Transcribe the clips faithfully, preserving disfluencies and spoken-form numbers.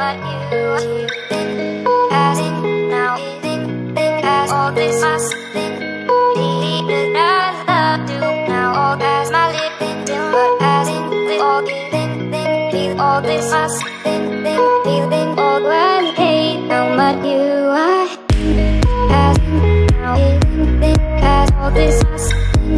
but you think as in now think think as all this us think need that love do now all as my living till but as in with all think think feel all this us think think feeling all when hate now but you I as in now think think as all this us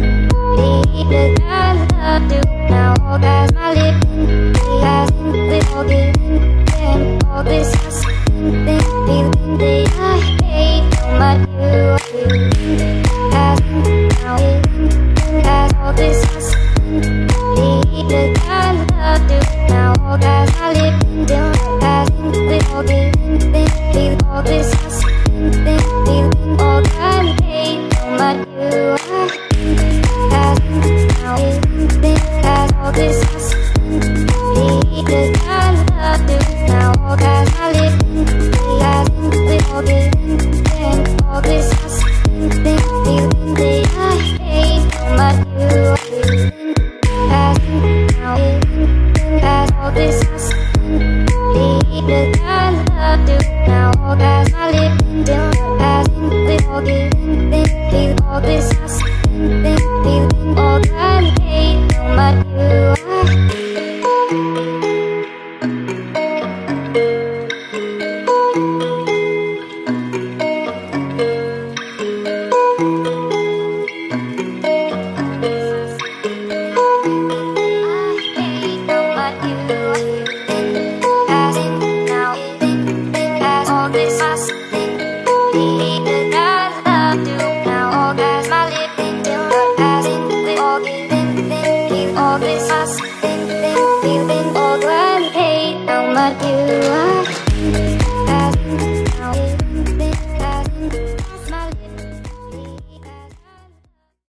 need that love do now all as my living as in with all and all this us think feeling that I hate now but you as in now as all this us need that love do now all as my living as in with all think feel all this us think feeling all that I hate now but you as in now as all this us need that love do now all as my living as in with all and all this us think feeling that I hate now but you as in now as all this us need that love do now all as my living as in with all think feel all this us think feeling all that I hate now but you all this us, think, think, feeling all that hate now but you are